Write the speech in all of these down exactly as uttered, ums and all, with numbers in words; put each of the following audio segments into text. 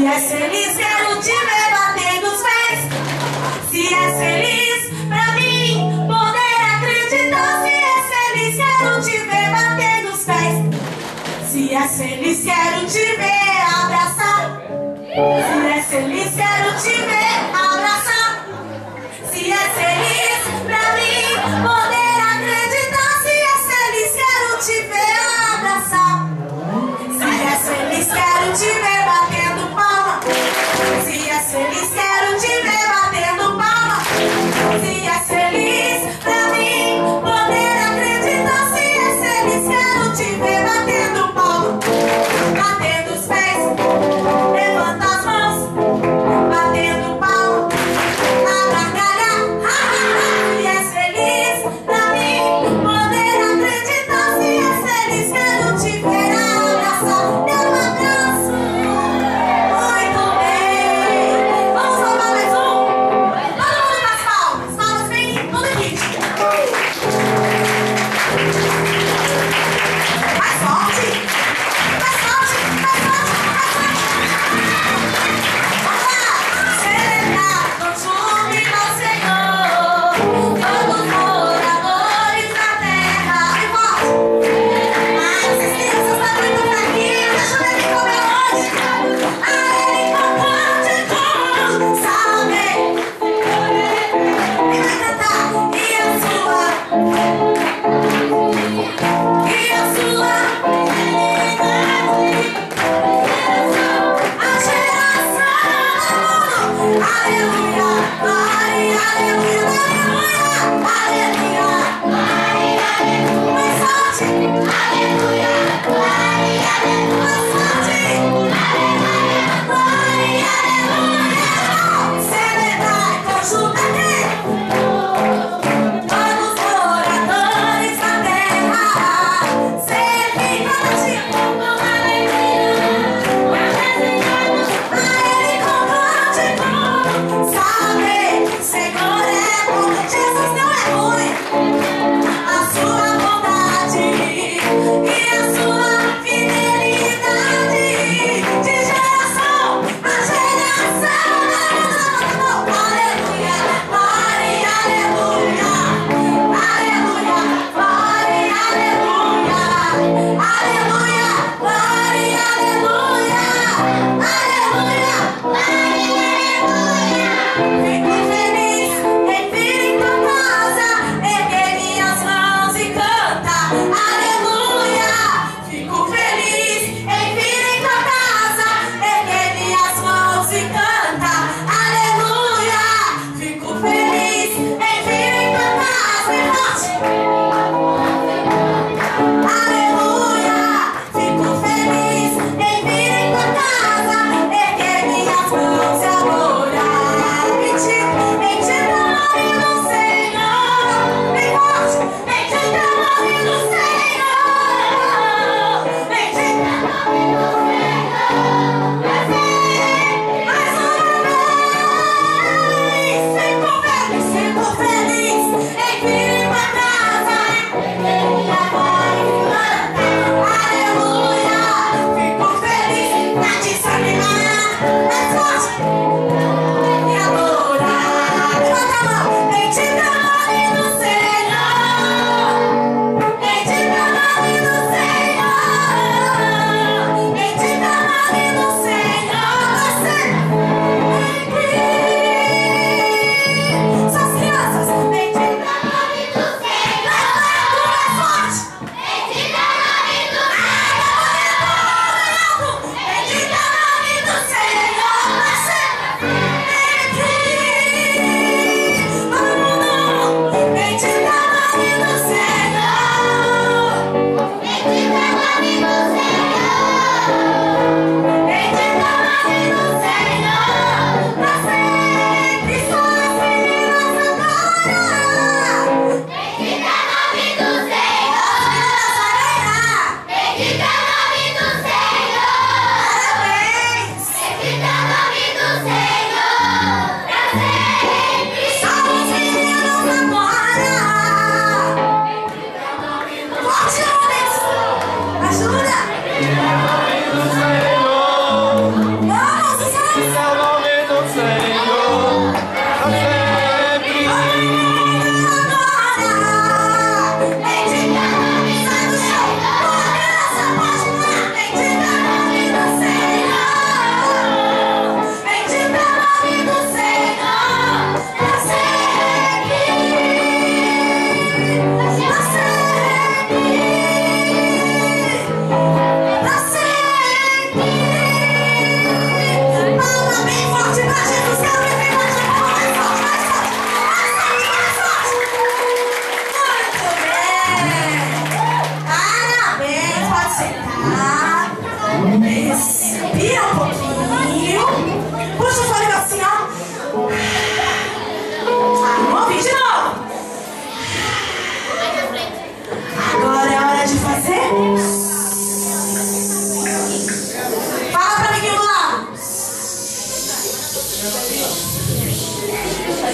és feliz, quero te ver batendo os pés. Se és feliz, pra mim poder acreditar. Se és feliz, quero te ver batendo os pés. Se és feliz, quero te ver abraçar. Se és feliz, quero te ver abraçar. Se és feliz, pra mim poder acreditar. Se és feliz, quero te ver abraçar. Se és feliz, quero te ver batendo palma. Se és feliz, quero te ver batendo palma. Se és feliz, pra mim poder acreditar. Se és feliz, quero te ver batendo palma.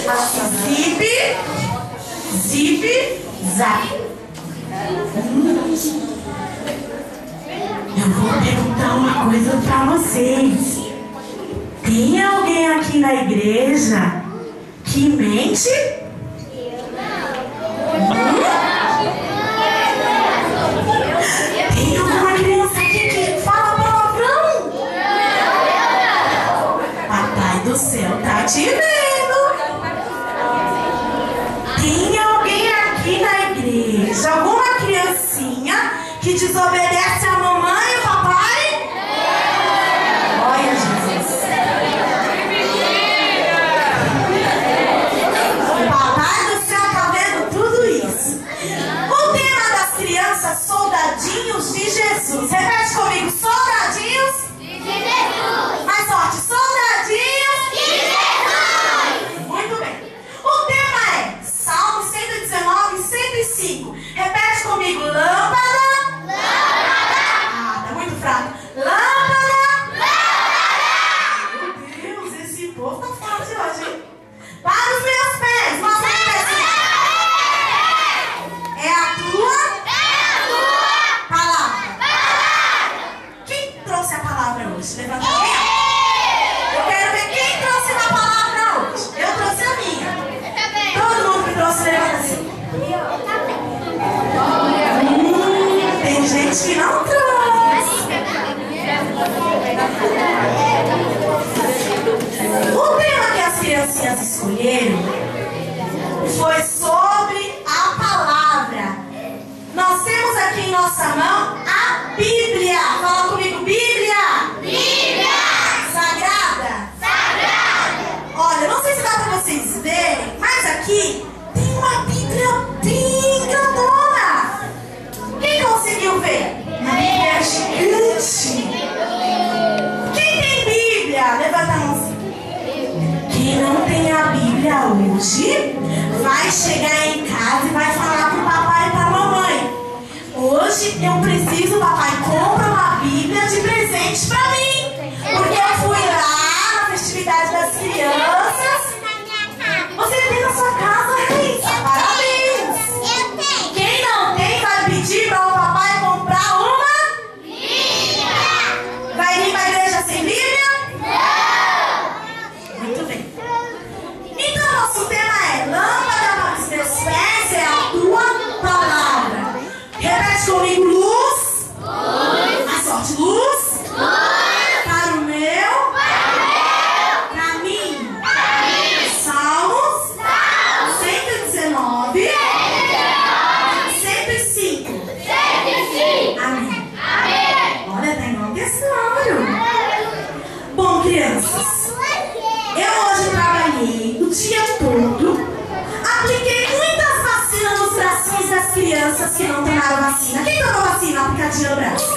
Fala assim, zip, zip, zap. Eu vou perguntar uma coisa pra vocês. Tem alguém aqui na igreja que mente? Hum? Tem alguma criança aqui que fala palavrão? Papai do céu tá te vendo. Tem alguém aqui na igreja, alguma criancinha que desobedece a mamãe e o papai? Olha, Jesus. O papai do céu tá vendo tudo isso. O tema das crianças, soldadinhos de Jesus. Repete comigo, soldadinhos de Jesus. Mais forte, soldadinhos de Jesus. Muito bem. O tema é Salmo cento e dezenove, cento e cinco. Repete comigo, lâmpada. Ah, tá muito fraco. Lâmpada. Meu Deus, esse povo tá forte hoje, hein? Para os meus pés. Uma mão assim. É a tua. Palavra. Quem trouxe a palavra hoje? Levanta a mão. Eu quero ver quem trouxe uma palavra hoje. Eu trouxe a minha. Todo mundo que trouxe, levanta assim. Hum, tem gente que não trouxe. O tema que as criancinhas escolheram foi sobre a palavra. Nós temos aqui em nossa mão a Bíblia. Fala comigo, Bíblia. Bíblia. Sagrada. Sagrada. Olha, não sei se dá para vocês verem, mas aqui tem uma Bíblia bem grandona. Quem conseguiu ver? Uma Bíblia gigante. Quem tem Bíblia? Levanta a mão. Quem não tem a Bíblia hoje vai chegar em casa e vai falar pro papai e pra mamãe: hoje eu preciso, papai, compra uma Bíblia de presente pra mim, porque eu fui lá na festividade das crianças. Você tem na sua casa, Raíssa? Parabéns! Eu tenho. Quem não tem vai pedir para o papai comprar uma Bíblia. Vai vir pra igreja sem Bíblia? Não. Muito bem. Então nosso tema é lâmpada para os teus pés é a tua palavra. Repete comigo, luz. Luz. Mais forte, luz. Luz. Para o meu. Para Caminho. mim. Salmos. Salmos. cento e dezenove. cento e cinco. Cento e cinco. Amém. Amém. Olha, tá em nome desse número. Bom, crianças, eu hoje trabalhei o dia todo, apliquei muitas vacinas nos bracinhos das crianças que não tomaram vacina. Quem tomou vacina? Aplicadinha no braço.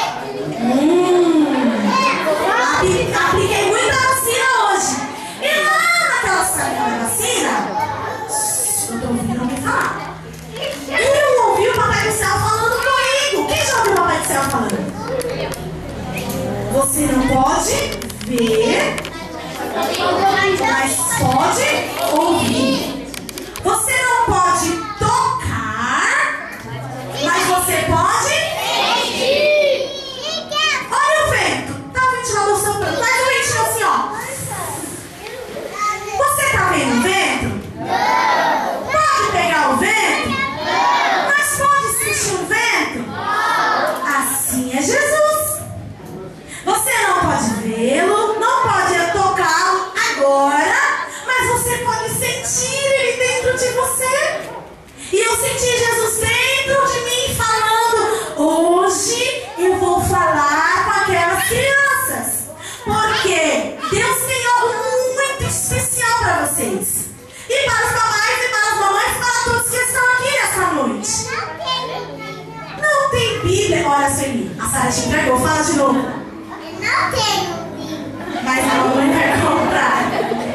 Hum, apli- apliquei muita vacina hoje. E lá naquela salinha da vacina, eu tô ouvindo alguém falar. Eu ouvi o Papai do Céu falando comigo. Quem já ouviu o Papai do Céu falando? Você não pode ver, mas pode ouvir. Você não pode tocar, mas você pode. Olha o vento. Tá o ventilador soprando. Faz o ventinho assim, ó. Você tá vendo o vento? Pode pegar o vento? Mas pode sentir o vento? Assim é Jesus. Você não pode vê-lo, não pode tocá-lo agora, mas você pode sentir ele dentro de você. E eu senti Jesus dentro de mim falando: hoje eu vou falar com aquelas crianças, porque Deus tem algo muito especial para vocês. E para os papais e para as mamães, para todos que estão aqui nessa noite. Não tem Bíblia. Olha, Sueli, a Sara te entregou. Fala de novo. Não tenho Bíblia. Mas a mamãe vai comprar.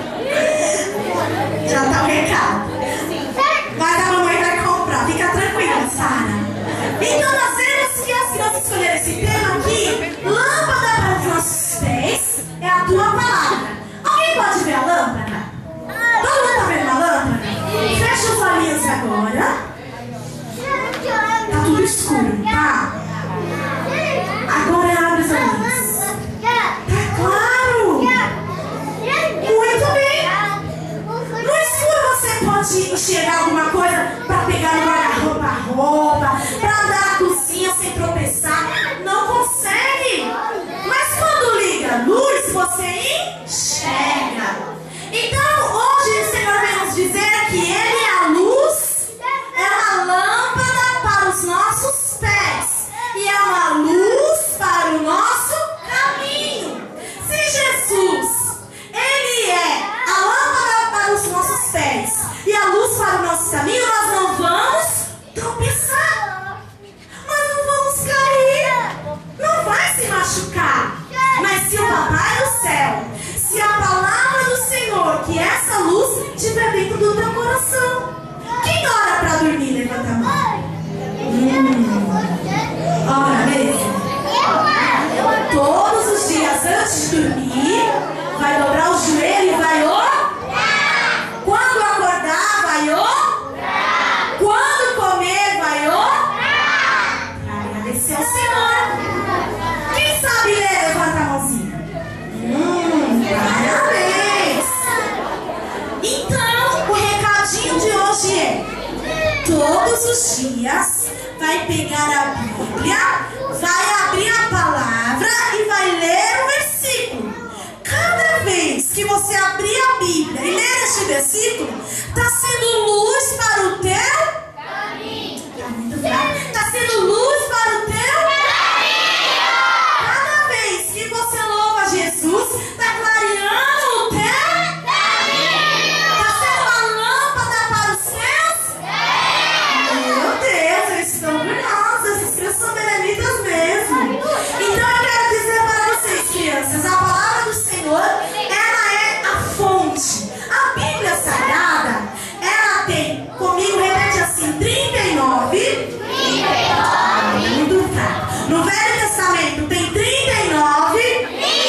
Já tá o recado. Mas a mamãe vai comprar. Fica tranquila, Sara. Então nós temos que as crianças escolheram esse tema aqui. Lâmpada para os nossos pés é a tua palavra. Alguém pode ver a lâmpada? Todo mundo tá vendo pode enxergar alguma coisa para pegar no guarda-roupa a roupa, para andar na cozinha sem tropeçar. Não consegue. Mas quando liga a luz, você enxerga. Então, hoje o Senhor vem nos dizer que Ele é a luz, é uma lâmpada para os nossos pés e é uma luz para o nosso caminho. Se Jesus, Ele é a lâmpada para os nossos pés e a luz para o nosso caminho, nós não vamos tropeçar, nós não vamos cair, não vai se machucar. Mas se o Papai do céu, se a palavra do Senhor, que é essa luz, estiver dentro do teu coração, quem ora para dormir? Levanta a mão. Hum. Ora mesmo. Todos os dias antes de dormir, vai dobrar o joelho e vai orar. Quando acordar, vai orar. Quando comer, vai orar. Para agradecer ao Senhor. Quem sabe ler? Levanta a mãozinha. Hum, parabéns. Então, o recadinho de hoje é: todos os dias vai pegar a Bíblia, vai abrir a palavra e vai ler o versículo. Cada vez que você abrir a Bíblia e ler este versículo, está sendo luz para o teu caminho. Está sendo luz para o teu caminho. Cada vez que você louva Jesus, está clareando o teu caminho. Está sendo uma lâmpada para os seus caminhos. Meu Deus, eles estão orgulhosos, esses crianças são benditas mesmo. Então eu quero dizer para vocês, crianças, a palavra do Senhor, ela é a fonte. A Bíblia Sagrada, ela tem, comigo repete assim, trinta e nove. É muito fraco. No Velho Testamento tem trinta e nove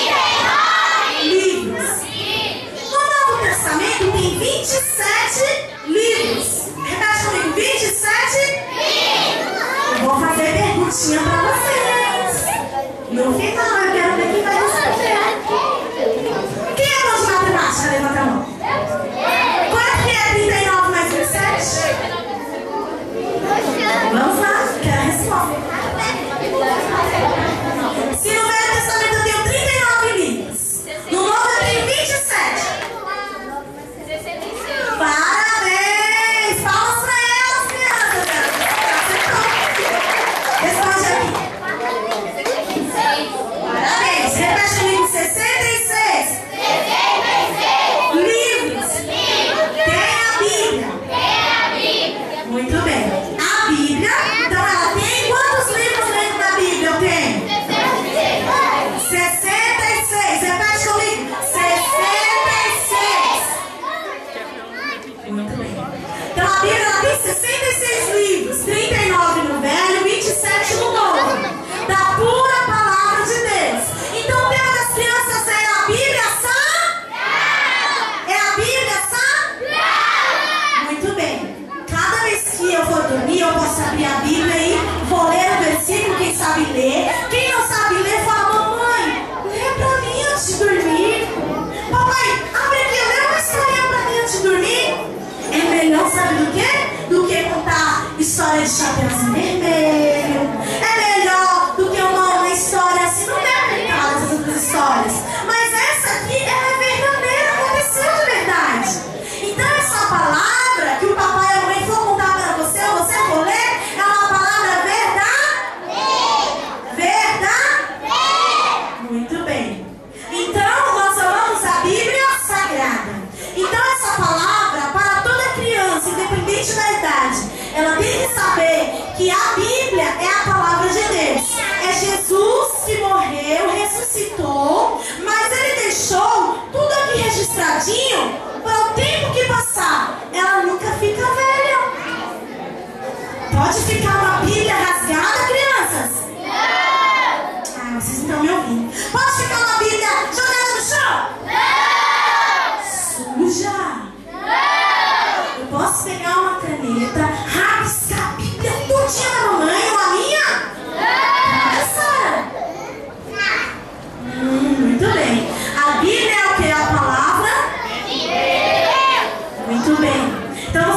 livros. No Novo Testamento tem vinte e sete livros. Repete comigo, vinte e sete livros. Eu vou fazer perguntinha para vocês. No final eu quero ver quem vai responder. Quem é bom de matemática? Levanta a mão. Quanto que é trinta e nove mais vinte e sete? Vamos lá, quero a resposta. Se no Velho Testamento eu tenho trinta e nove livros, no Novo eu tenho vinte e sete. Parabéns! Palmas para elas, crianças. Responde aqui. Parabéns! Repete comigo, sessenta e seis. Livros. Tem a Bíblia. Muito bem. A Bíblia, então ela tem quantos livros dentro da Bíblia? Eu tenho sessenta e seis. Repete comigo, sessenta e seis. Muito bem. Então a Bíblia ela tem sessenta e seis livros, trinta e nove no Velho, vinte e sete no Novo, da pura palavra de Deus. Então o tema das crianças é a Bíblia Sagrada. É a Bíblia Sagrada. Muito bem. Cada vez que eu for dormir, eu posso abrir a Bíblia e vou ler o versículo. Quem sabe ler? Quem não sabe ler, fala: mamãe, lê pra mim antes de dormir. Papai, abre aqui, lê uma historinha pra mim antes de dormir. É melhor, sabe do quê? Do que contar história de Chapeuzinho Vermelho. É melhor do que uma, uma história assim, não é aplicada essas outras histórias. Mas essa aqui, ela é verdadeira, aconteceu de verdade. Então essa palavra que o papai e a mãe for contar para você, ou você for ler, é uma palavra verdadeira. Verdadeira. Muito bem. Então nós amamos a Bíblia Sagrada. Então essa palavra, para toda criança, independente da idade, ela tem que saber que a Bíblia é a palavra de Deus. É Jesus que morreu, ressuscitou, mas Ele deixou tudo aqui registradinho para o tempo que passar. Ela nunca fica velha. Pode ficar uma Bíblia rasgada, crianças? Não! Ah, vocês não estão me ouvindo. Pode ficar uma Bíblia jogada no chão? Não! Suja? Não! Eu posso pegar uma caneta, rabiscar a Bíblia todinha da mamãe ou a minha? Não! Sara? Hum, muito bem. A Bíblia é o que? A palavra? Muito bem. Então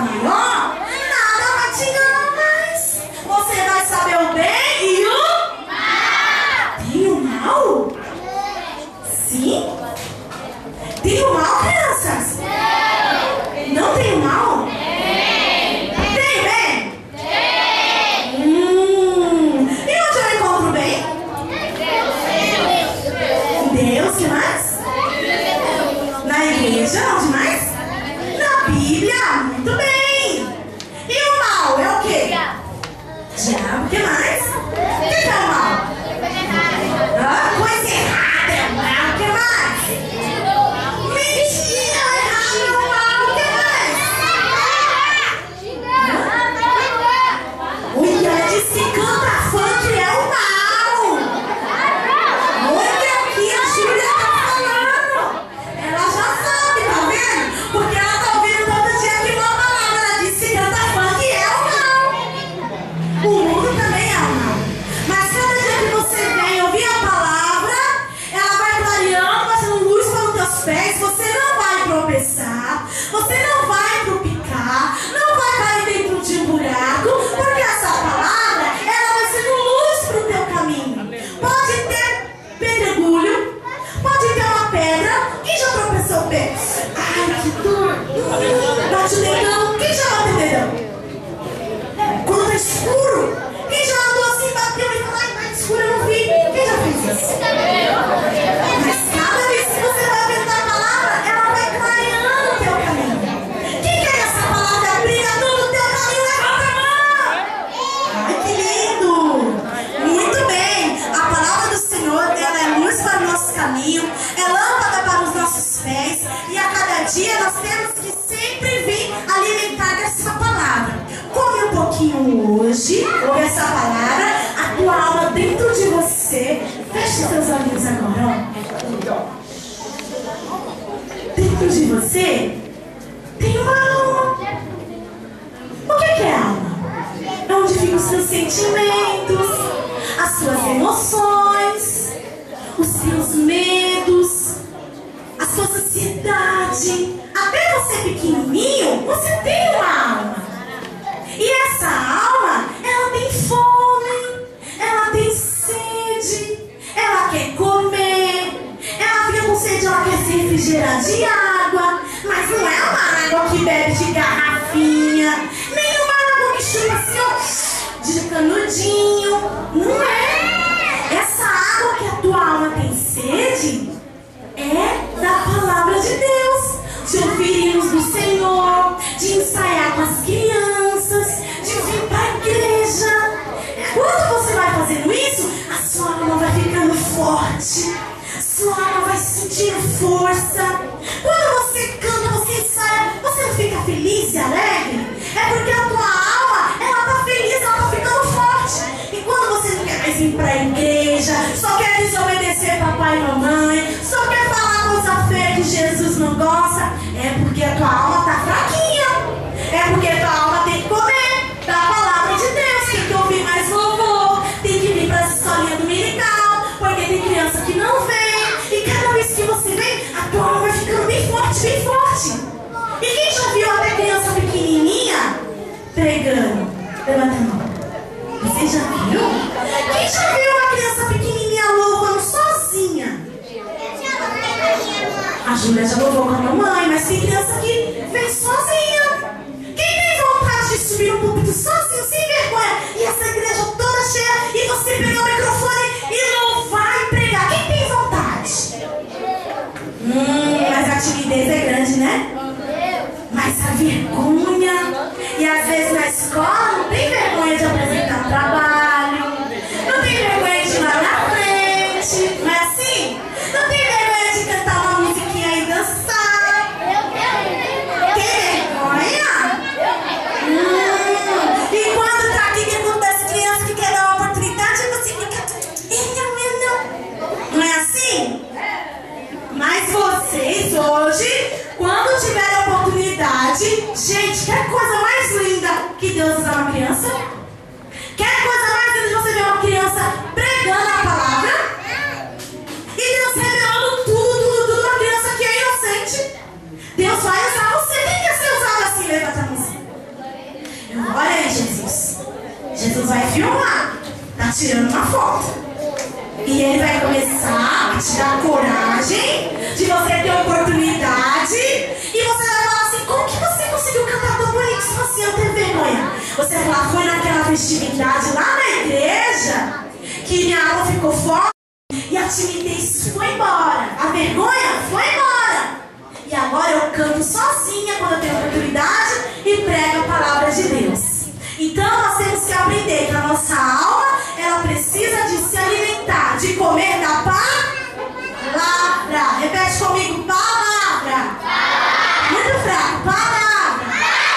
maior, nada vai te enganar mais. Você vai saber o bem e o mal. Tem o mal? Sim. Tem o mal, crianças? Não tem o mal? Tem bem? Hum. E onde eu encontro o bem? Deus, que mais? Na igreja, onde mais? Na Bíblia, muito bem. E o mal é o quê? Diabo, o que mais? O que é o mal? Ah, coisa errada é o mal, o que mais? Mentira, errado é o mal, o que mais? Olha, diz que canta funk é o mal. Olha o que a Júlia tá falando. Ela já sabe, tá vendo? Porque ela tá ouvindo todo dia aqui uma palavra. Ela disse que canta funk é o mal. O mundo também é o mal. Mas cada dia que você vem ouvir a palavra, ela vai clareando, vai sendo luz para os teus pés. Você não vai tropeçar, você não vai tropicar, não vai cair dentro de um buraco, porque essa palavra, ela vai sendo luz para o teu caminho. Pode ter pedregulho, pode ter uma pedra. Quem já tropeçou o pé? Ai, que dor. Hum, bate o dedão. Quem já bateu o dedão? Quando tá escuro. Quem já andou assim, bateu e falou, ai, tá escuro, eu não vi. Quem já fez isso? Mas cada vez que você vai vendo a palavra, ela vai clareando o teu caminho. Quem quer que essa palavra brilha todo o teu caminho? Levanta a mão. Ai, que lindo. Muito bem. A palavra do Senhor, ela é luz para o nosso caminho, é lâmpada para os nossos pés, e a cada dia nós temos que sempre vir alimentar dessa palavra. Come um pouquinho hoje, ouve essa palavra, a tua alma dentro de você. Feche seus olhos agora, ó. Dentro de você tem uma alma. O que é alma? É onde ficam os seus sentimentos, as suas emoções, os seus medos, a sua ansiedade. Até você pequenininho, você tem uma alma. E essa alma, ela tem fome, ela tem sede, ela quer comer, ela fica com sede, ela quer se refrigerar de água. Mas não é uma água que bebe de garrafinha, nem uma água que chupa assim, ó, de canudinho. Não é. Essa água que a tua alma tem sede é da palavra de Deus, de ouvir hinos do Senhor, de ensaiar com as crianças, de vir para a igreja. Quando você vai fazendo isso, a sua alma vai ficando forte, sua alma vai sentindo força. Quando você canta, você ensaia, você não fica feliz e alegre? É porque a tua alma, ela tá feliz, ela tá ficando forte. E quando você não quer mais ir para a igreja, só quer desobedecer papai e mamãe, só quer falar coisa feia que Jesus não gosta, é porque a tua alma tá fraquinha. É porque a tua alma tem que comer da palavra de Deus, tem que ouvir mais louvor, tem que vir para essa escolinha dominical, porque tem criança que não vem. E cada vez que você vem, a tua alma vai ficando bem forte, bem forte. E quem já viu até criança pequenininha pregando? Levanta a mão. Você já viu? Quem já viu uma criança pequenininha louvando sozinha? A Júlia já louvou com a mamãe, mas tem criança que vem sozinha. Quem tem vontade de subir no púlpito sozinho, sem vergonha, e essa igreja toda cheia, e você pegar o microfone e louvar e pregar? Quem tem vontade? Hum, mas a timidez é grande, né? Mas a vergonha, e às vezes na escola não tem vergonha de apresentar trabalho, não tem vergonha de ir lá na frente, não é assim? Não tem vergonha de cantar uma musiquinha e dançar. Tem vergonha? Hum, e quando tá aqui dentro das crianças que querem dar uma oportunidade, você fica... Não é assim? Mas vocês hoje, quando tiverem a oportunidade, gente, quer coisa mais linda que Deus usar uma criança? Quer coisa mais linda de você ver uma criança pregando a palavra? E Deus revelando tudo, tudo, tudo, uma criança que é inocente. Deus vai usar você. Quem quer ser usado assim? Levanta a mão. tirando uma foto. E ele vai começar a te dar coragem de você ter oportunidade. E você vai falar assim: como que você conseguiu cantar tão bonito se você não teve vergonha? Você vai falar: foi naquela festividade lá na igreja que minha alma ficou forte e a timidez foi embora, a vergonha foi embora. E agora eu canto sozinha quando eu tenho oportunidade e prego a palavra de Deus. Então nós temos que aprender que a nossa alma, ela precisa de se alimentar, de comer da palavra. Repete comigo: palavra. Muito fraco: palavra.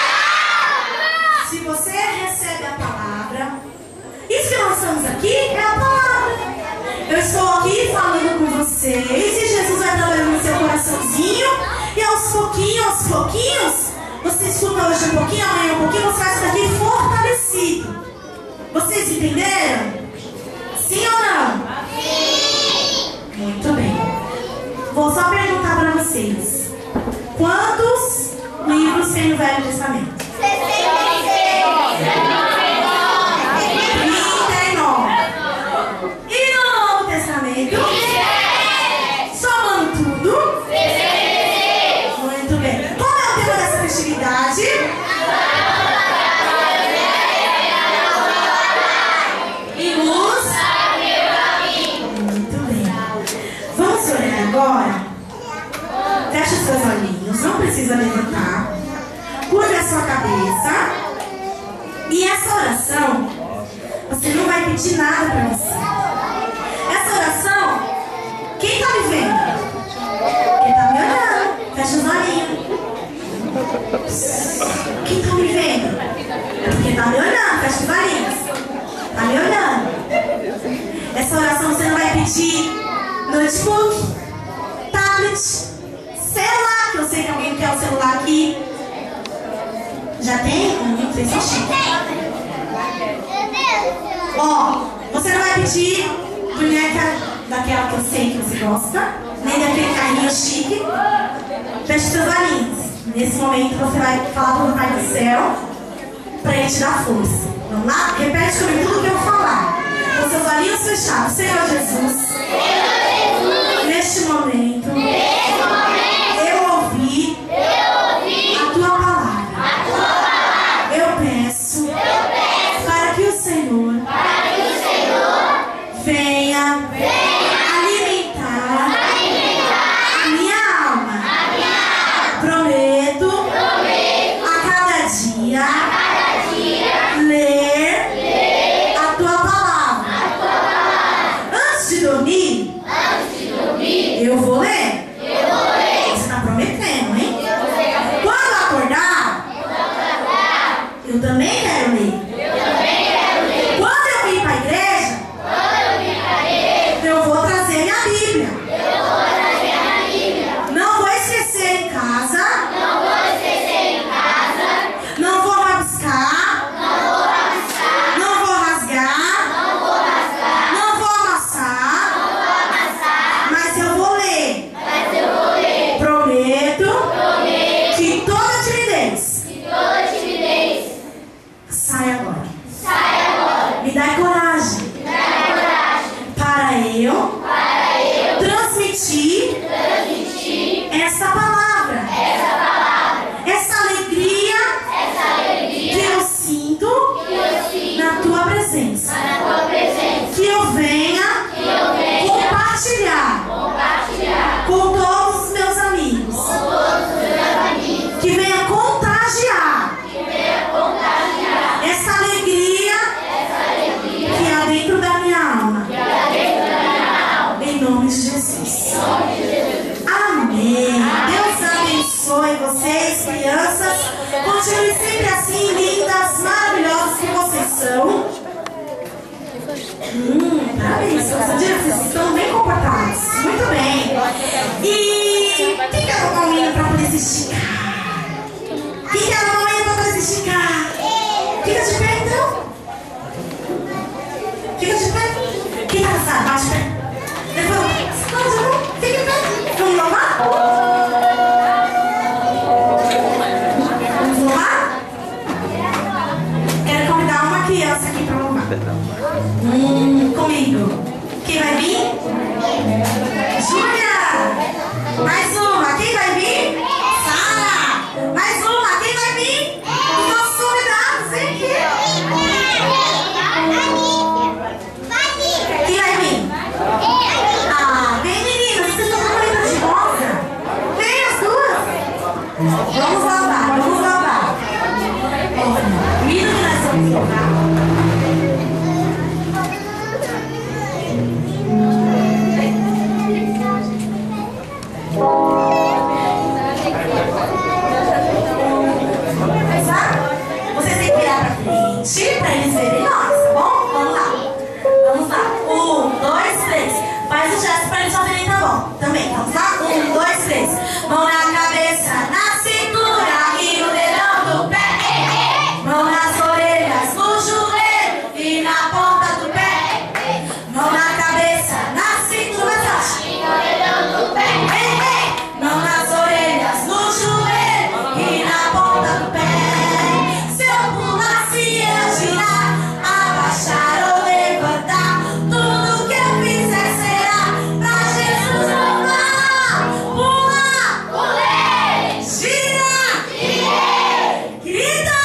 Se você recebe a palavra, isso que nós estamos aqui é a palavra. Eu estou aqui falando com vocês e Jesus vai trabalhando no seu coraçãozinho. E aos pouquinhos, aos pouquinhos, você escuta hoje um pouquinho, amanhã um pouquinho, você vai sair daqui fortalecido. Vocês entenderam? Sim ou não? Sim! Muito bem. Vou só perguntar para vocês: quantos livros tem no Velho Testamento? sessenta e seis. E no Novo Testamento? Somando tudo? Muito bem. Qual é o tema dessa festividade? E luz? Muito bem. Vamos orar agora? Feche os seus olhinhos, não precisa levantar. Curva a sua cabeça. E essa oração, você não vai pedir nada para você. Essa oração, quem está me vendo? Quem está me olhando? Fecha os olhinhos. Quem está me vendo? Quem está me olhando? Fecha os olhinhos. Está me olhando. Essa oração você não vai pedir notebook, tablet, celular, que eu sei que alguém quer o celular aqui. Já tem? Não sei se é chique. Ó, você não vai pedir boneca daquela que eu sei que você gosta, nem daquele carrinho chique. Feche seus olhinhos. Nesse momento você vai falar para o Pai do Céu para ele te dar força. Vamos lá? Repete comigo tudo que eu vou falar. Com seus olhinhos fechados. Senhor Jesus, neste momento, eu ouvi a tua palavra. Eu peço para que o Senhor venha alimentar a minha alma. Prometo a cada dia ler a tua palavra. Antes de dormir, eu vou ler. Você está prometendo, hein? Quando acordar, eu também quero ler. Quando eu vim para a igreja, eu vou trazer minha Bíblia. Não vou esquecer em casa. Não vou rabiscar. Não vou rasgar. Não vou amassar. Mas eu vou ler. Prometo que toda timidez sai agora. também. Vamos lá? Um, dois, três. Mão na cabeça, na cintura e no dedão do pé. Mão nas orelhas, no joelho e na ponta do pé. Mão na cabeça, na cintura e no dedão do pé. Mão nas orelhas, no joelho e na ponta do pé. Se eu pular, se eu girar, abaixar ou levantar, tudo que eu fizer será pra Jesus louvar. Pula, pulei, gira, girei, grita,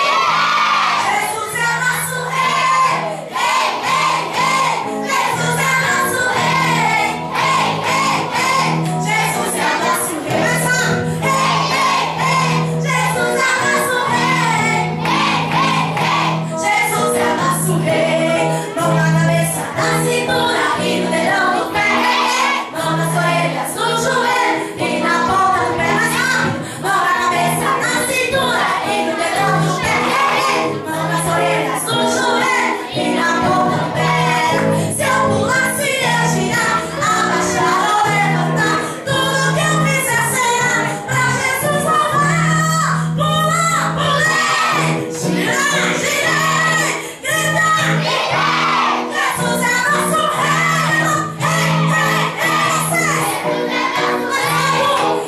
Jesus é nosso rei. Ei, ei, ei, Jesus é nosso rei. Ei, ei, ei, Jesus é nosso rei. Mais rápido. Ei, ei, ei, Jesus é nosso rei. Ei, ei, ei, Jesus é nosso rei. Mão na cabeça, na cintura e no dedão do pé. Mão nas orelhas, no joelho e na ponta do pé. Mais rápido. Mão na cabeça, na cintura e no dedão do pé. Mão nas orelhas, no joelho e na ponta do pé. Se eu pular, se eu girar, abaixar ou levantar, tudo que eu fizer será pra Jesus louvar. Pula, pulei, gira, girei, grita, gritei, Jesus é nosso rei. Ei, ei, ei, Jesus é nosso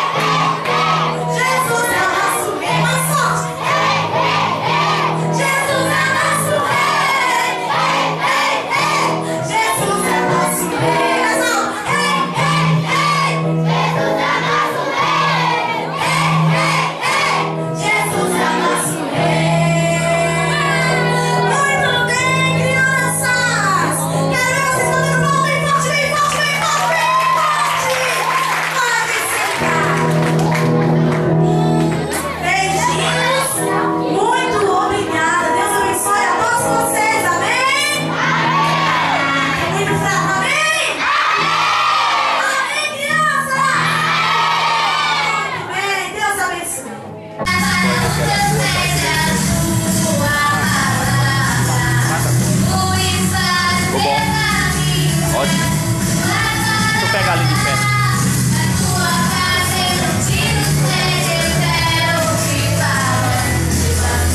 rei. Jesus é nosso rei. Mais forte. Ei, ei, ei, Jesus é nosso rei. Ei, ei, ei, Jesus é nosso rei. Mais alto. Ei, ei, ei, Jesus é nosso rei. Ei, ei, ei, Jesus é nosso rei. Muito bem, crianças. Quero ver vocês batendo palma bem forte, bem forte, bem forte, bem forte. Pode sentar. Beijinhos. Muito obrigada. Deus abençoe a todos vocês. Amém? Amém. Muito fraco. Amém? Amém, criança. Muito bem. Deus abençoe. Ótimo. Deixa eu pegar ali de pé. Tua casa eu te eu quero te falar.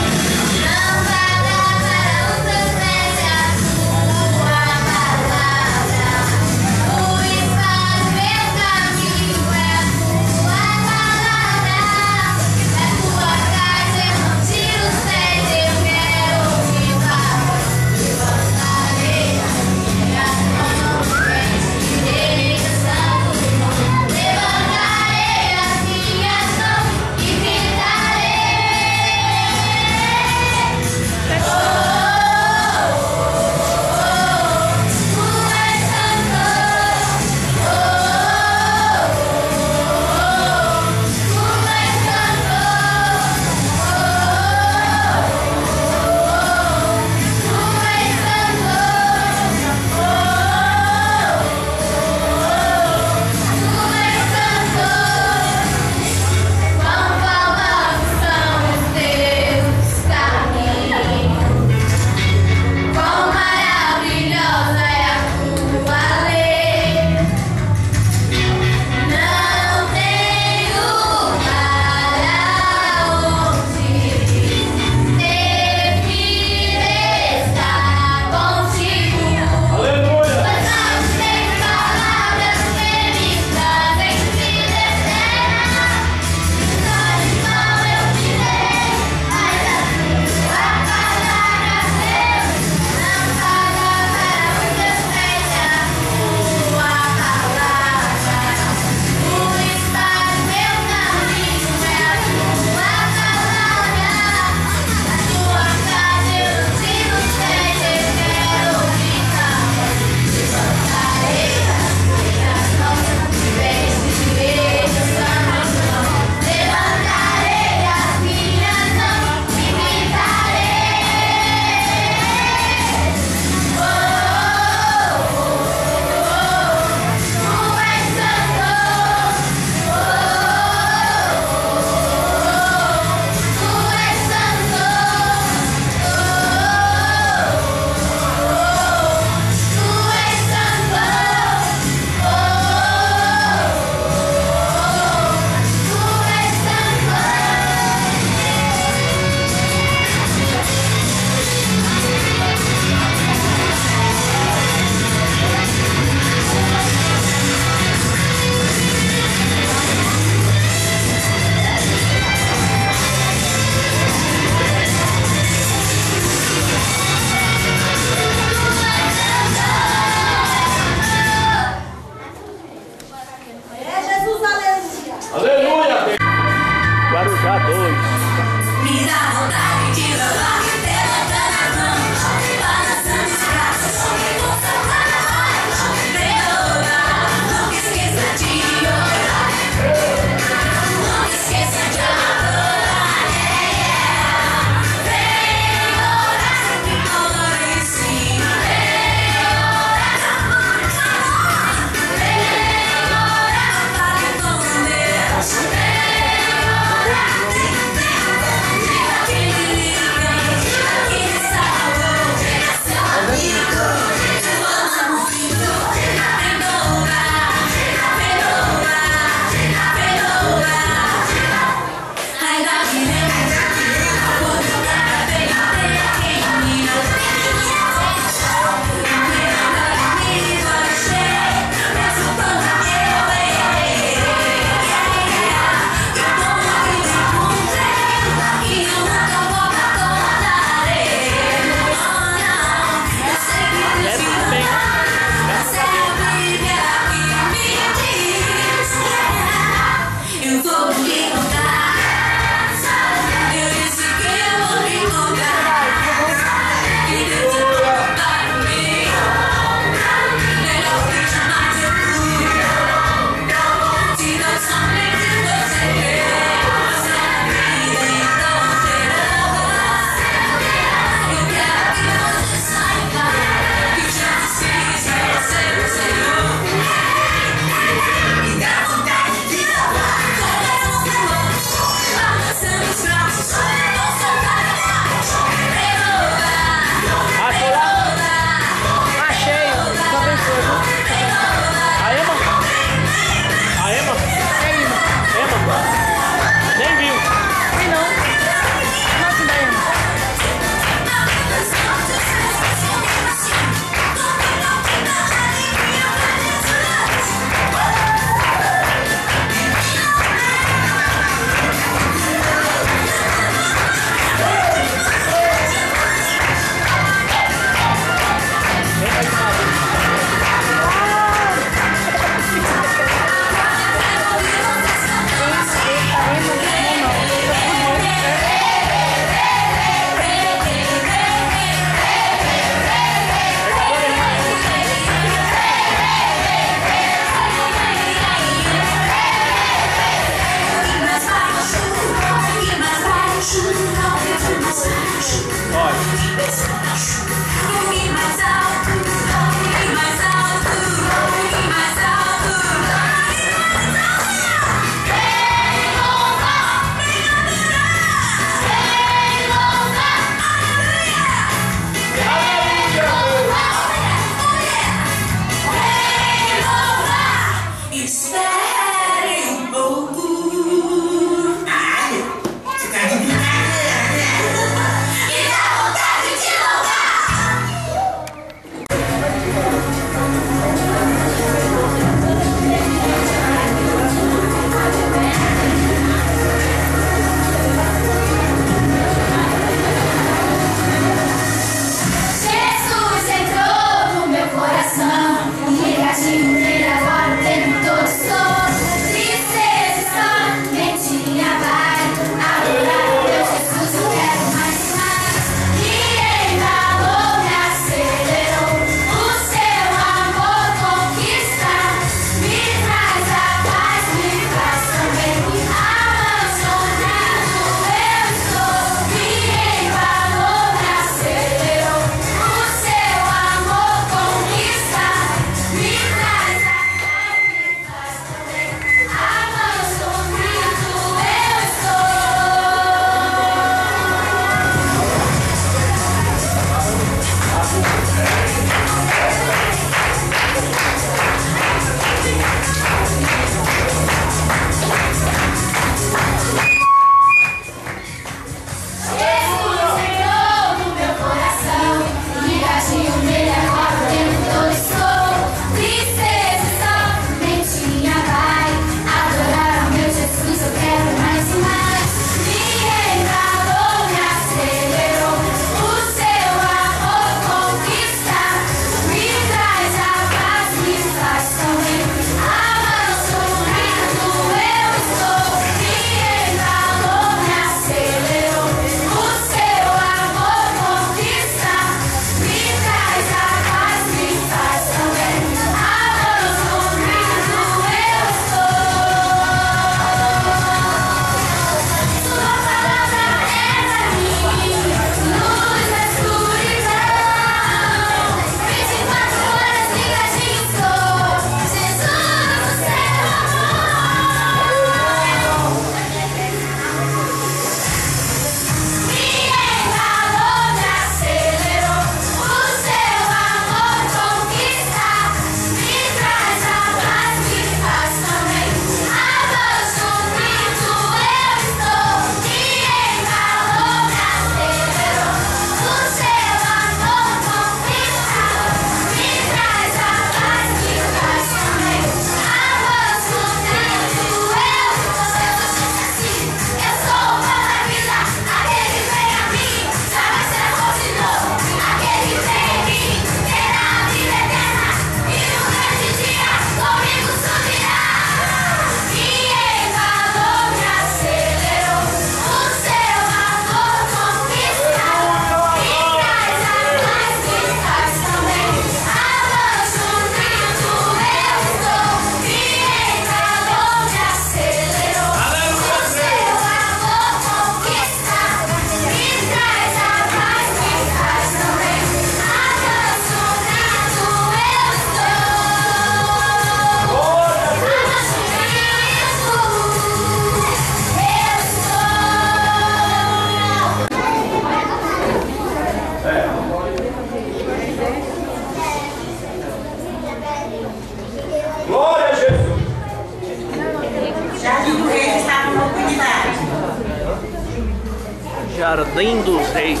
Jardim dos Reis.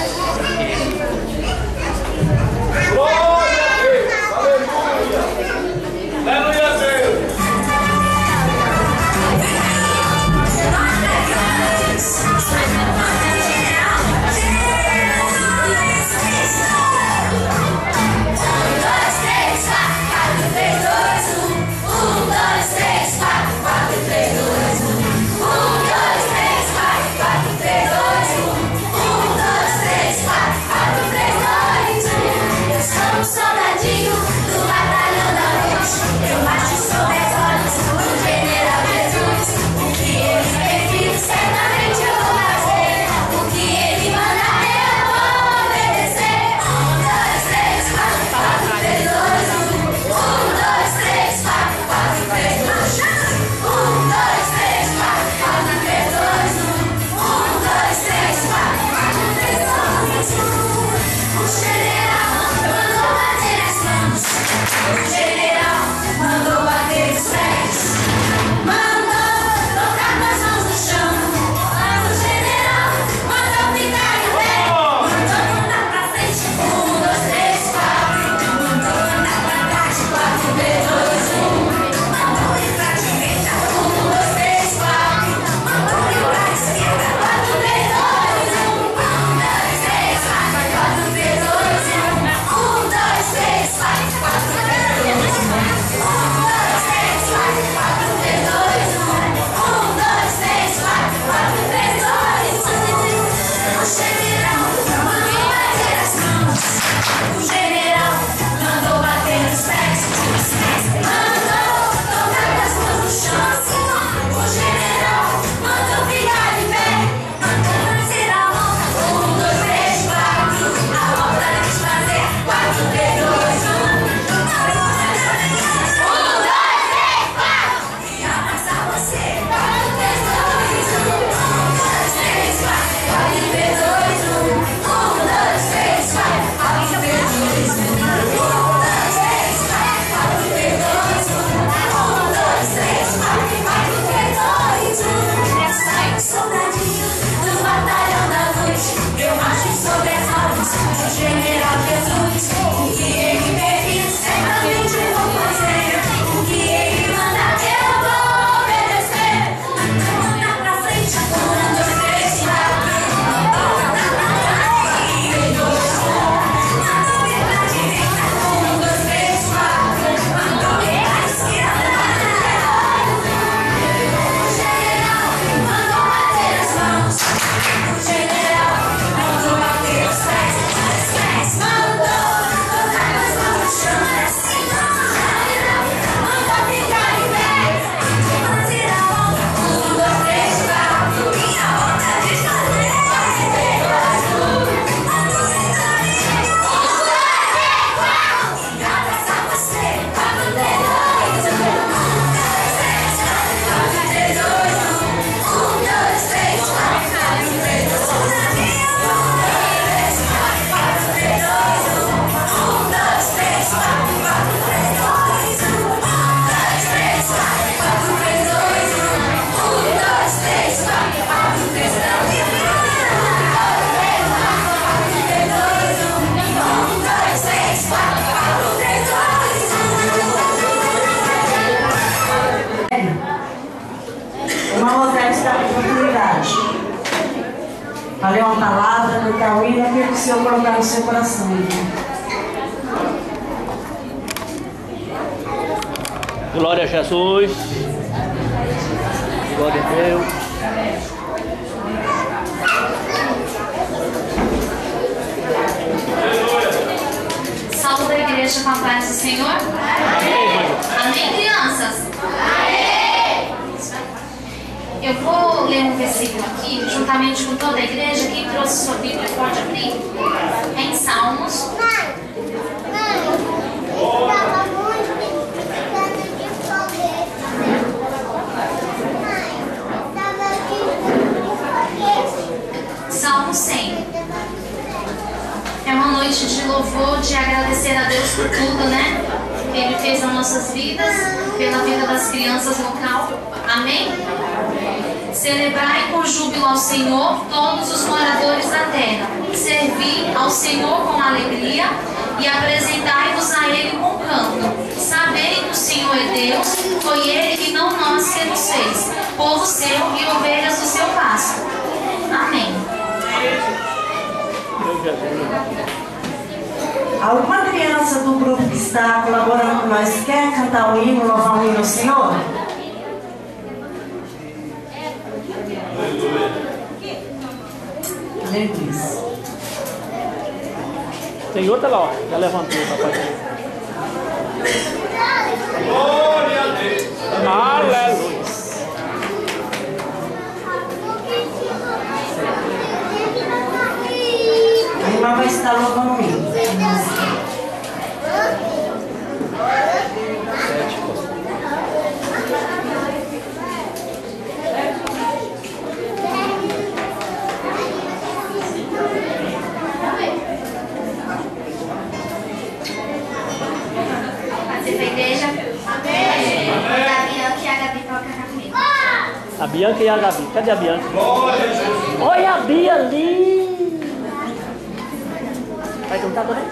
Glória a Deus! Aleluia! Aleluia a Deus! Para ler uma palavra do Cauí, aquilo que o Senhor colocar no seu coração. Glória a Jesus. Glória a Deus. Saúde a igreja com a paz do Senhor. Amém, Amém crianças? Amém. Eu vou ler um versículo aqui, juntamente com toda a igreja. Quem trouxe sua Bíblia pode abrir. É em Salmos. Salmo cem. É uma noite de louvor, de agradecer a Deus por tudo, né? Que Ele fez nas nossas vidas, pela vida das crianças local. Amém? Celebrai com júbilo ao Senhor todos os moradores da terra. Servi ao Senhor com alegria e apresentai-vos a Ele com canto. Sabei que o Senhor é Deus, foi Ele e não nós que nos fez, povo seu e ovelhas do seu pasto. Amém. Alguma criança do grupo que está colaborando com nós quer cantar um hino, louvar um hino ao Senhor? Aleluia. Tem outra lá, ó. Já levantou, papai. Glória a Deus. Aleluia. A irmã vai estar louvando um hino. Igreja. Amém. A Bianca e a Gabi tocam comigo. A Bianca e a Gabi. Cadê a Bianca? Glória a Jesus. Olha a Bia ali. Vai cantar também?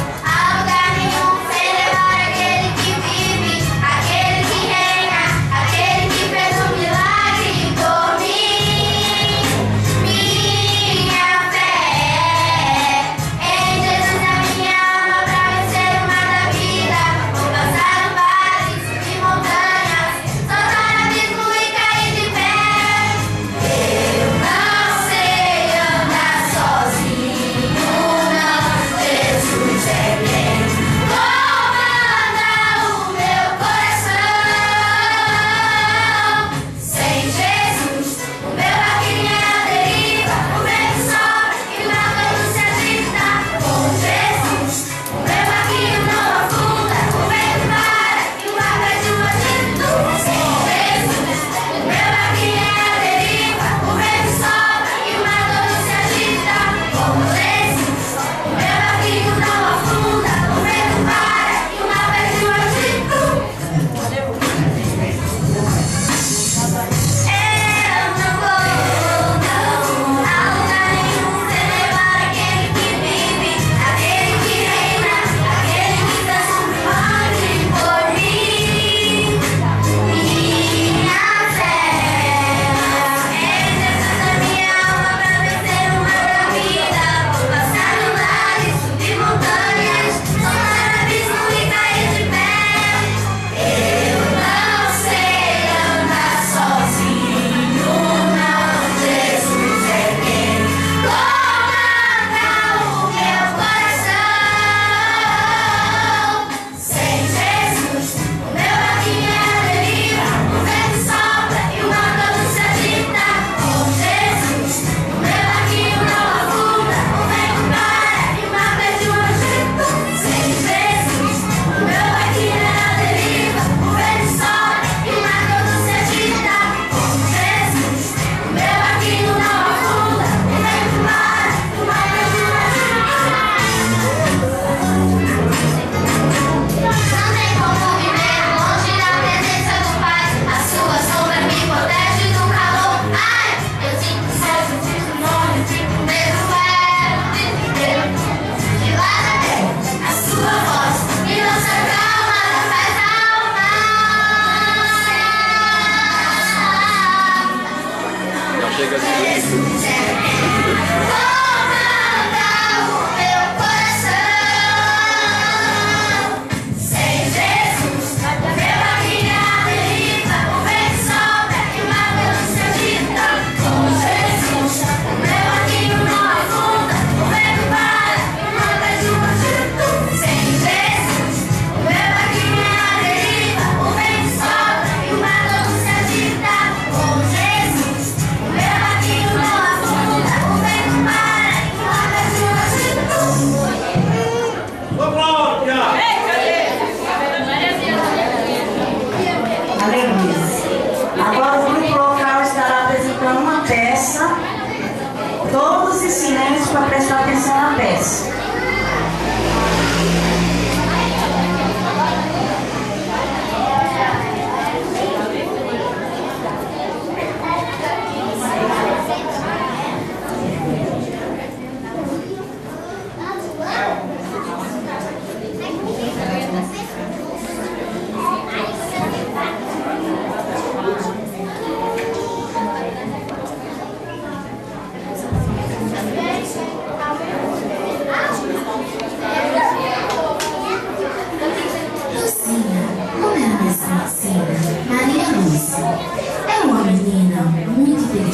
Aquele que reina, aquele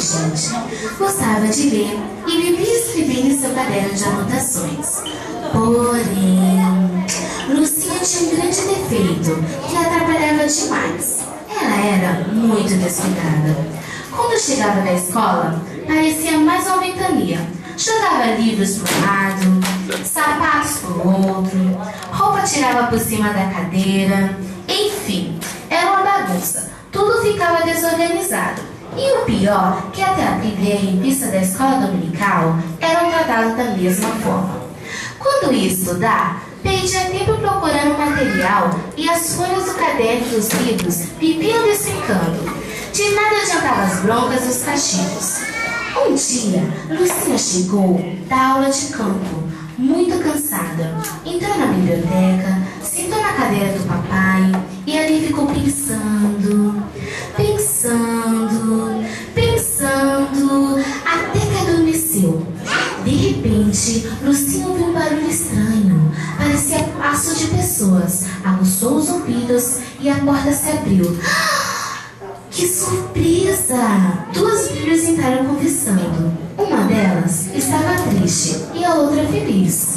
inteligente, gostava de ler e vivia escrevendo em seu caderno de anotações. Porém, Lucinha tinha um grande defeito que a atrapalhava demais. Ela era muito descuidada. Quando chegava da escola, parecia mais uma ventania. Jogava livros para um lado, sapatos para o outro, roupa tirava por cima da cadeira. Enfim, era uma bagunça. Tudo ficava desorganizado. E o pior, que até a Bíblia e a revista da escola dominical eram tratados da mesma forma. Quando ia estudar, perdia tempo procurando material e as folhas do caderno dos livros viviam desfincando. De nada adiantava as broncas e os castigos. Um dia, Lucinha chegou da aula de campo, muito cansada. Entrou na biblioteca, sentou na cadeira do papai e ali ficou pensando, pensando, pensando, até que adormeceu. De repente, Lucinha ouviu um barulho estranho. Parecia passo de pessoas. Aguçou os ouvidos e a porta se abriu. Que surpresa! Duas bíblias entraram conversando. Uma delas estava triste e a outra feliz.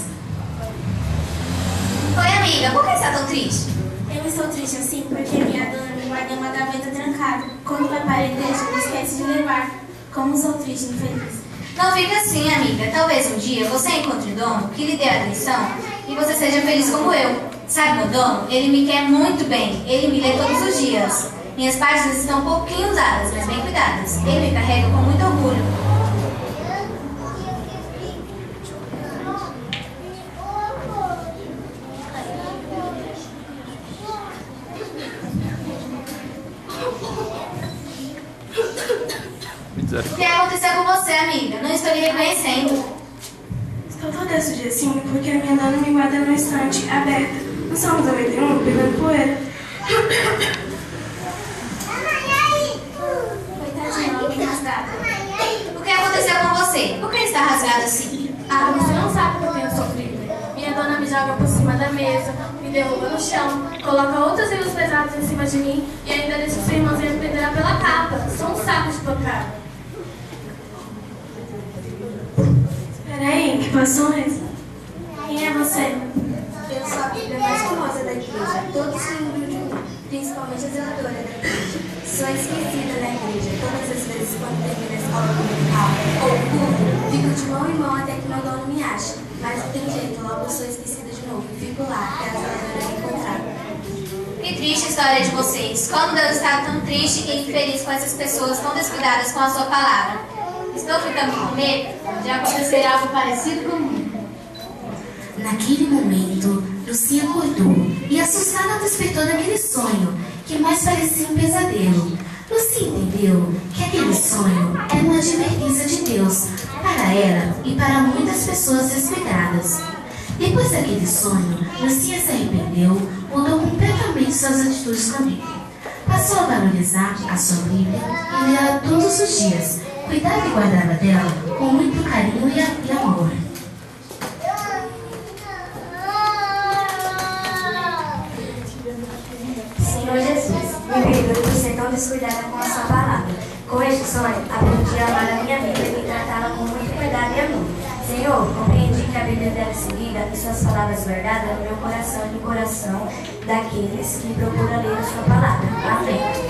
Oi, amiga, por que está tão triste? Eu estou triste assim porque minha dona me guardou uma gaveta trancada. Quando vai para a igreja, me esquece de levar. Como sou triste e infeliz. Não fica assim, amiga. Talvez um dia você encontre um dono que lhe dê atenção e você seja feliz como eu. Sabe, meu dono? Ele me quer muito bem. Ele me lê todos os dias. Minhas páginas estão um pouquinho usadas, mas bem cuidadas. Ele me carrega com muito orgulho. O que aconteceu com você, amiga? Não estou lhe reconhecendo. Estou toda suja assim porque a minha dona me guarda no estante aberta. No Salmo noventa e um, pegando poeira. Coitadinha, ela me rasgada. O que aconteceu com você? Por que está rasgado assim? Ah, você não sabe que eu tenho sofrido. Minha dona me joga por cima da mesa, me derruba no chão, coloca outros livros pesados em cima de mim e ainda deixa sua irmãzinha me pendurar pela capa. Sou um saco de pancada. Peraí, que passões? Quem é você? Eu sou a Bíblia mais famosa da igreja. Todos se lembram de mim, principalmente a zeladora da igreja. Sou esquecida na igreja. Todas as vezes quando termino a escola dominical ou culto, fico de mão em mão até que meu dono me ache. Mas não tem jeito, logo eu sou esquecida de novo. Fico lá até a zeladora me encontrar. Que triste a história de vocês. Como Deus está tão triste e infeliz com essas pessoas tão descuidadas com a sua palavra. Estou ficando com medo de acontecer algo parecido comigo. Naquele momento, Lucinha acordou e assustada despertou daquele sonho, que mais parecia um pesadelo. Lucinha entendeu que aquele sonho era uma advertência de Deus para ela e para muitas pessoas descuidadas. Depois daquele sonho, Lucinha se arrependeu, mudou completamente suas atitudes com a Bíblia. Passou a valorizar a sua Bíblia e lia todos os dias. Cuidava e guardava dela com muito carinho e amor. Senhor Jesus, me perdoe por ser tão descuidada com a sua palavra. Com este sonho, aprendi a amar a minha Bíblia e tratá-la com muito cuidado e amor. Senhor, compreendi que a Bíblia deve ser lida e suas palavras guardadas no meu coração e no coração daqueles que procuram ler a sua palavra. Amém.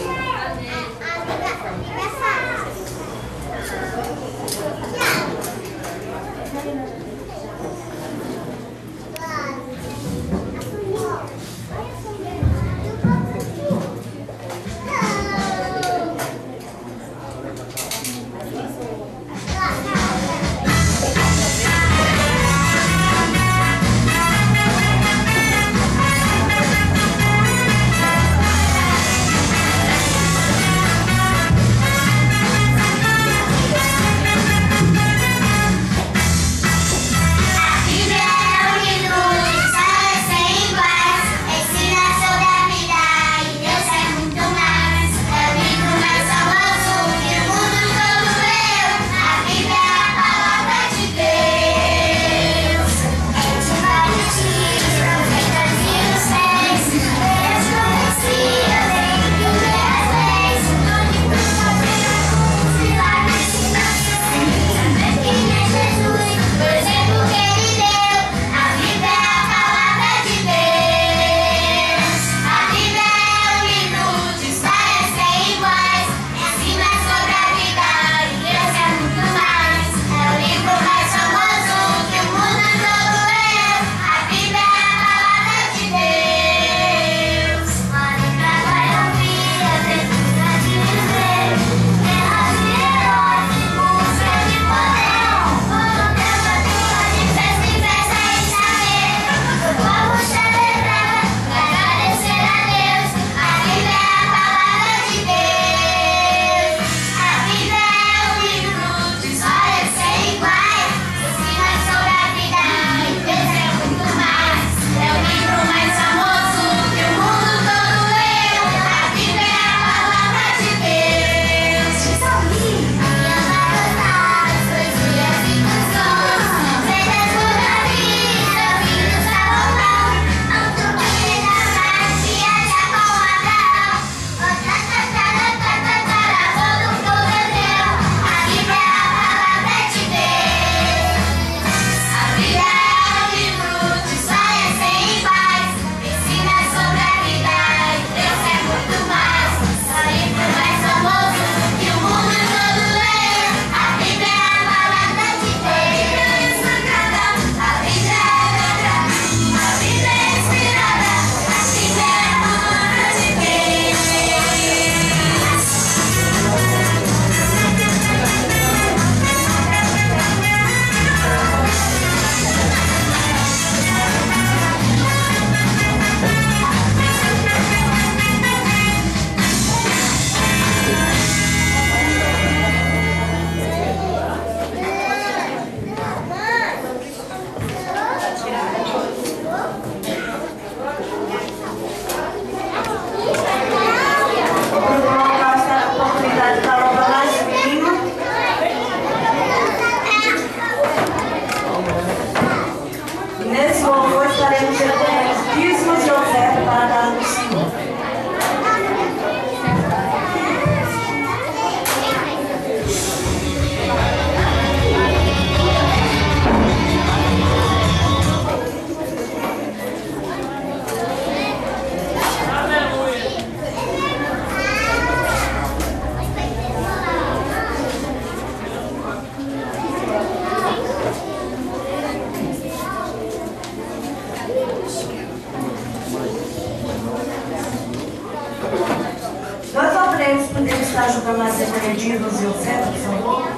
Podemos estar jogando as repreendidos e ofertas, por favor?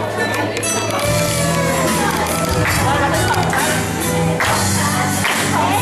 Vai, vai, vai.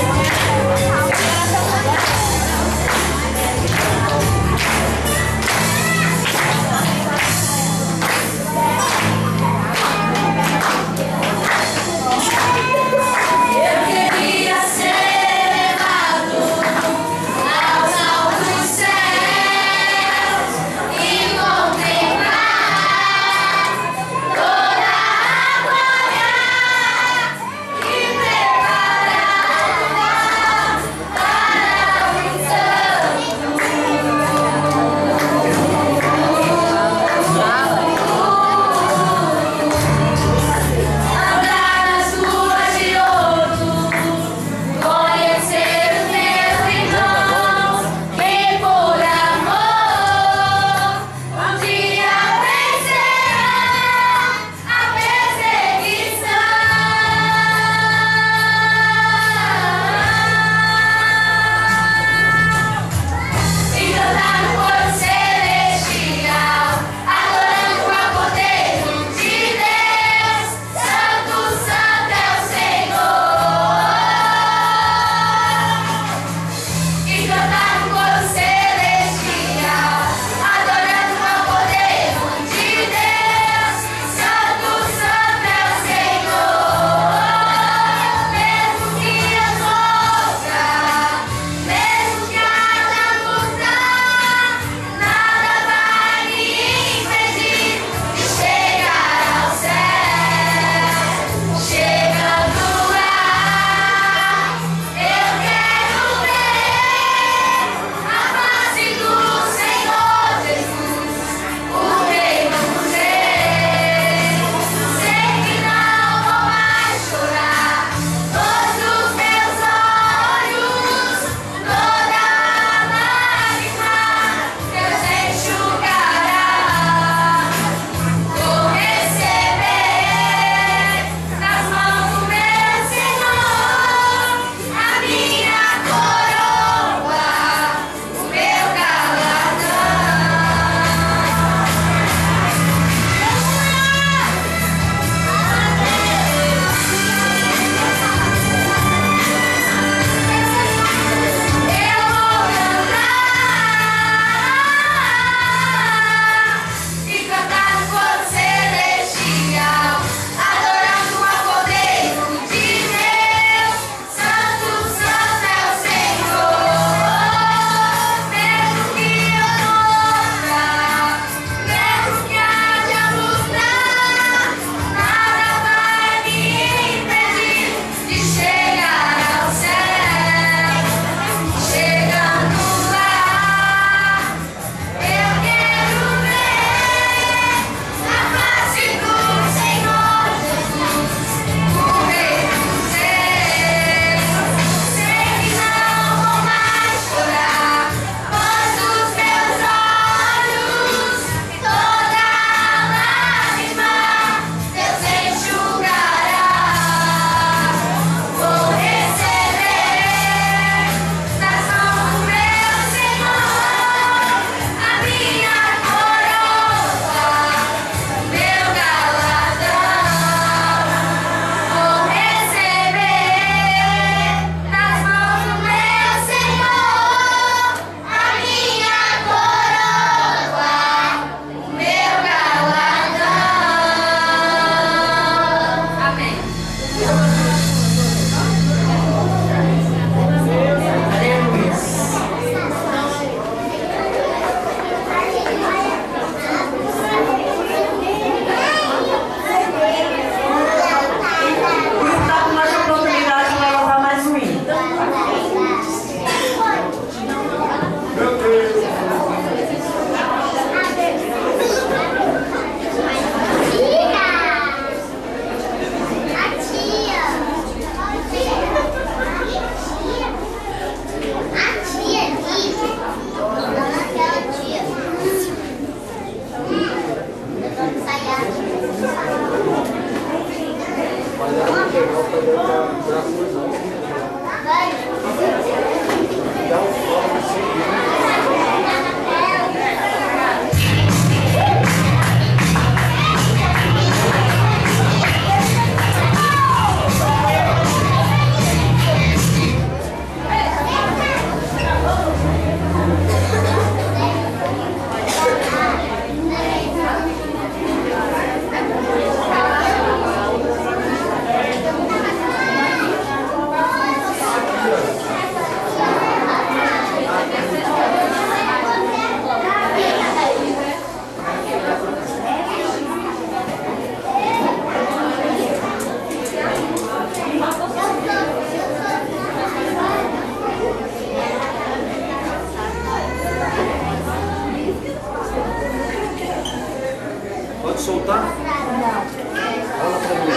Pode soltar? Fala pra mim.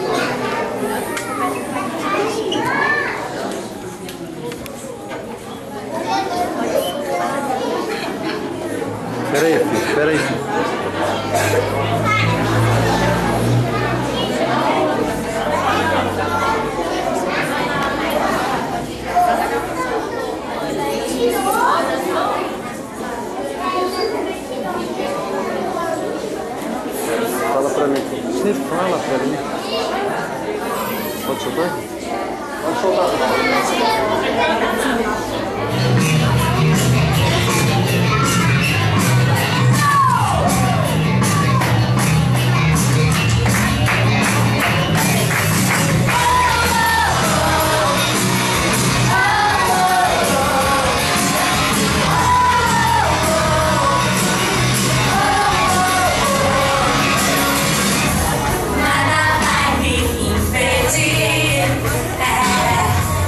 Espera aí, filho. Espera aí, filho. Fala pra mim. Você fala pra mim. Pode soltar? Pode soltar. Nada vai me impedir. É.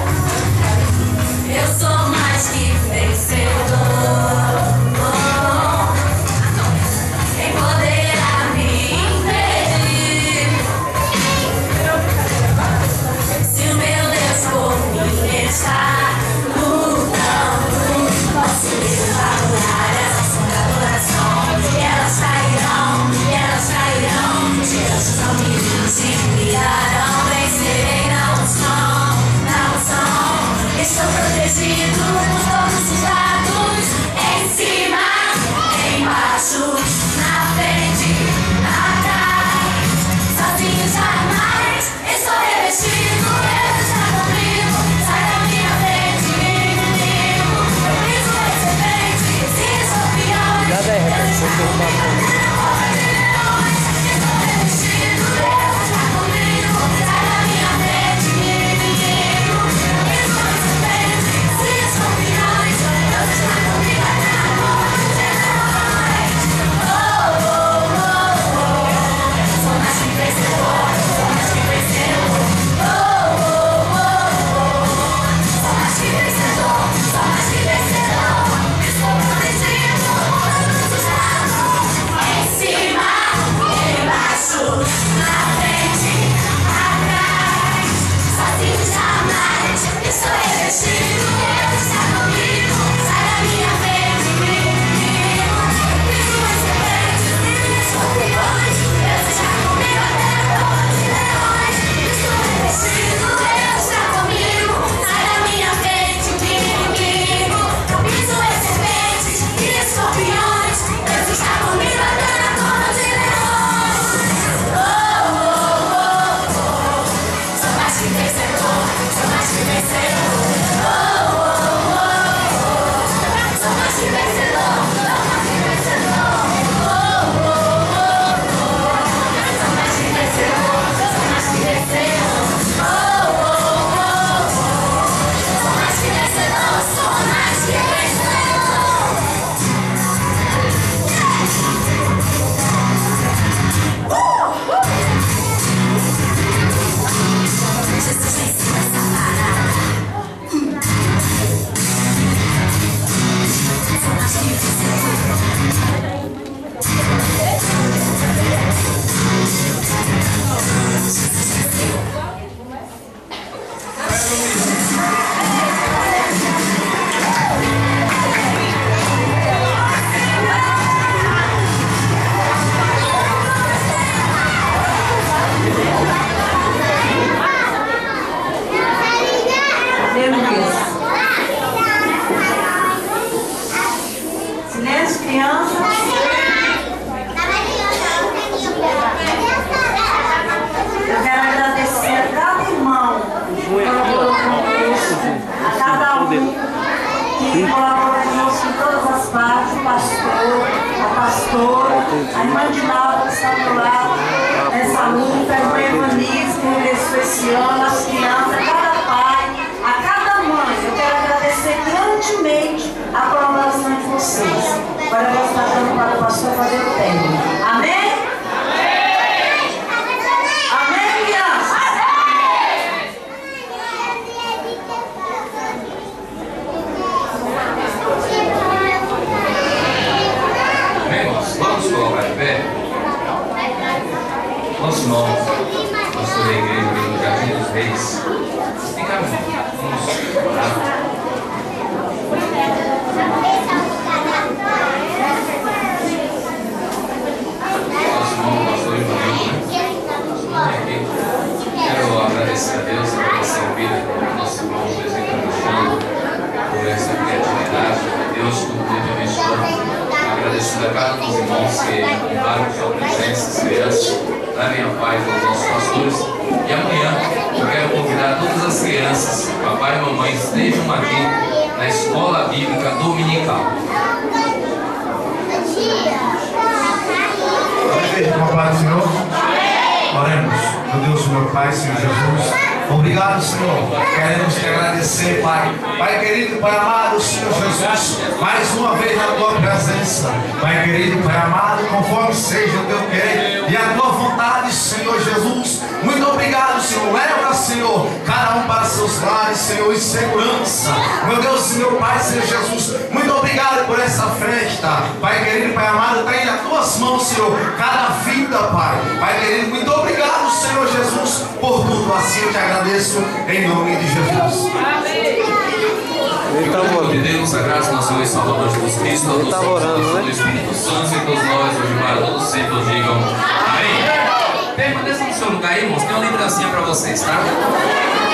Eu sou mais que vencedor. Quem poderá me impedir? Se o meu Deus por mim está lutando, posso levar essa sua adoração. E elas cairão, e elas cairão. Dias são me intimidarão. Vencerei na unção, na unção. Estou protegido por todos os lados. Em cima, embaixo, na frente, atrás. Sozinho jamais. Estou revestido, Deus está comigo. Sai da minha frente, inimigo. Eu piso em serpente, se escorpiões. Já dei, Rebeca, vou soltar. que colabora conosco em todas as partes, o pastor, a pastora, a irmã Dinalda que está ao meu lado, nessa luta, a irmã Evanise que regressou esse ano, as crianças, a cada pai, a cada mãe. Eu quero agradecer grandemente a colaboração de vocês. Agora eu vou estar dando para o pastor fazer o término. Amém? Amém, crianças? Vamos colocar de pé? Nosso nome, pastor da igreja do Jardim dos Reis. Vem cá, meu irmão. Vamos orar. Nosso nome, pastor Ivanildo, né? Quero agradecer a Deus, agradecer a vida do nosso irmão presente no chão, por essa criatividade. Deus, tudo teve abençoado. Agradecido a cada um dos irmãos que honraram com sua presença, as crianças, levem a paz aos nossos pastores. E amanhã eu quero convidar todas as crianças, papai e mamãe, estejam aqui na escola bíblica dominical. Papai do Senhor, oremos. Meu Deus, meu Pai, Senhor Jesus, obrigado, Senhor. Queremos te agradecer, Pai. Pai querido, Pai amado, Senhor Jesus, mais uma vez na tua presença. Pai querido, Pai amado, conforme seja o teu querer e a tua vontade, Senhor Jesus. Muito obrigado, Senhor. Leva, Senhor, cada um para seus lares, Senhor, em segurança. Meu Deus, meu Pai, Senhor Jesus, muito obrigado por essa festa. Pai querido, Pai amado, está aí nas tuas mãos, Senhor, cada vida, Pai. Pai querido, muito obrigado, Senhor Jesus, por tudo. Assim eu te agradeço, em nome de Jesus. Que Deus, a graça do nosso Senhor e Salvador Jesus Cristo, a doce orando, do Espírito Santo e todos nós, hoje para todos sempre, digam amém. Permaneça no seu lugar aí, irmãos. Tem uma lembrancinha para vocês, tá?